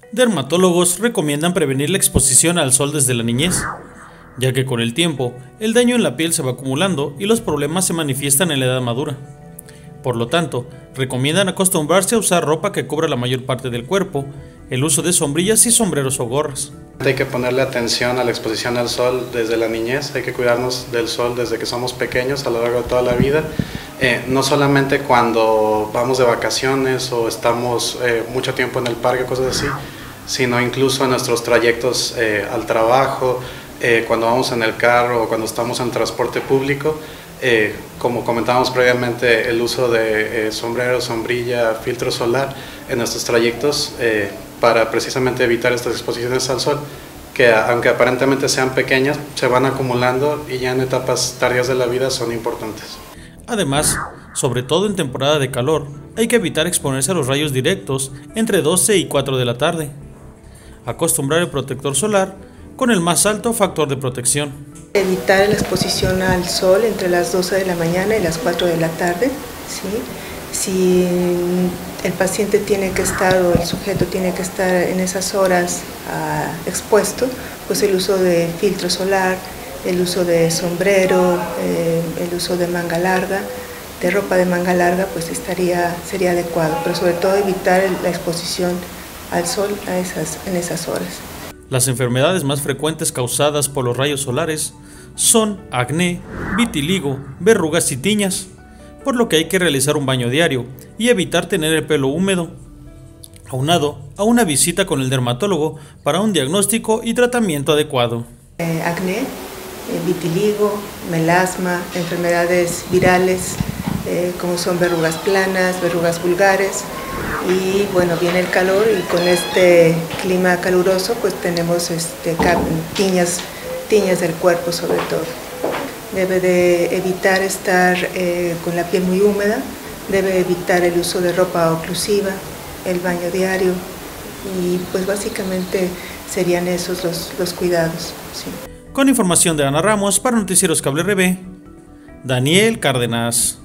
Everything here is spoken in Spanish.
Dermatólogos recomiendan prevenir la exposición al sol desde la niñez, ya que con el tiempo el daño en la piel se va acumulando y los problemas se manifiestan en la edad madura. Por lo tanto, recomiendan acostumbrarse a usar ropa que cubra la mayor parte del cuerpo, el uso de sombrillas y sombreros o gorras. Hay que ponerle atención a la exposición al sol desde la niñez, hay que cuidarnos del sol desde que somos pequeños a lo largo de toda la vida. No solamente cuando vamos de vacaciones o estamos mucho tiempo en el parque, cosas así, sino incluso en nuestros trayectos al trabajo, cuando vamos en el carro o cuando estamos en transporte público. Como comentábamos previamente, el uso de sombrero, sombrilla, filtro solar en nuestros trayectos para precisamente evitar estas exposiciones al sol, que aunque aparentemente sean pequeñas, se van acumulando y ya en etapas tardías de la vida son importantes. Además, sobre todo en temporada de calor, hay que evitar exponerse a los rayos directos entre 12 y 4 de la tarde. Acostumbrar el protector solar con el más alto factor de protección. Evitar la exposición al sol entre las 12 de la mañana y las 4 de la tarde, ¿sí? Si el paciente tiene que estar o el sujeto tiene que estar en esas horas expuesto, pues el uso de filtro solar, el uso de sombrero, el uso de manga larga, de ropa de manga larga, pues sería adecuado, pero sobre todo evitar la exposición al sol en esas horas. Las enfermedades más frecuentes causadas por los rayos solares son acné, vitiligo, verrugas y tiñas, por lo que hay que realizar un baño diario y evitar tener el pelo húmedo, aunado a una visita con el dermatólogo para un diagnóstico y tratamiento adecuado. Acné, vitiligo, melasma, enfermedades virales como son verrugas planas, verrugas vulgares. Y bueno, viene el calor y con este clima caluroso pues tenemos tiñas del cuerpo sobre todo. Debe de evitar estar con la piel muy húmeda, debe evitar el uso de ropa oclusiva, el baño diario y pues básicamente serían esos los cuidados. Sí. Con información de Ana Ramos para Noticieros Cable RB, Daniel Cárdenas.